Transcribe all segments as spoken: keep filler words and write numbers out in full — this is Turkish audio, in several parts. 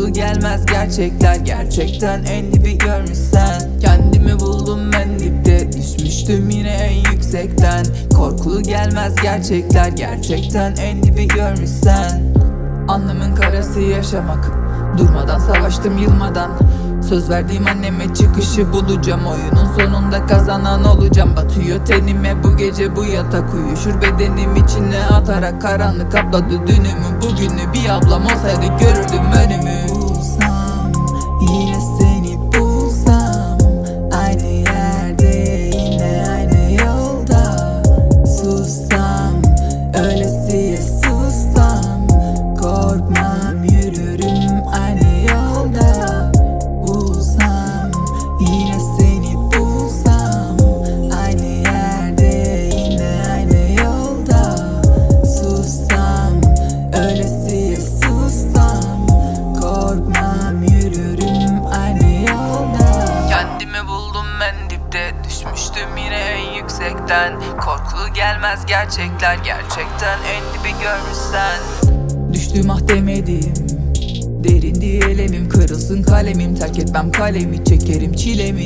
Korkulu gelmez gerçekler, gerçekten en dibi görmüşsen. Kendimi buldum en dipte, düşmüştüm yine en yüksekten. Korkulu gelmez gerçekler, gerçekten en dibi görmüşsen. Alnımın karası yaşamak, durmadan savaştım yılmadan. Söz verdiğim anneme çıkışı bulacağım, oyunun sonunda kazanan olacağım. Batıyor tenime bu gece bu yatak, uyuşur bedenim içine atarak. Karanlık kapladı dünümü, bugünü bir ablam olsaydı görürdüm önümü. Bulsam, yine seni bulsam, aynı yerde yine aynı yolda. Sussam, öylesiye sussam, korkmam yürürüm aynı yolda. Bulsam, yine seni bulsam, aynı yerde yine aynı yolda. Sussam, öylesiye sussam, korkmam yürürüm aynı yolda. Kendimi buldum en dipte, düşmüştüm yine en yüksekten. Korkulu gelmez gerçekler, gerçekten en dibi görmüşsen. Düştüm ah demedim, derin diyelemim, kırılsın kalemim. Terk etmem kalemi, çekerim çilemi.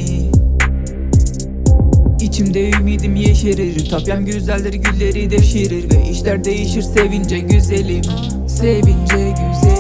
İçimde ümidim yeşerir, ütopyam güzeldir, gülleri devşirir. Ve işler değişir sevince güzelim, sevince güzelim.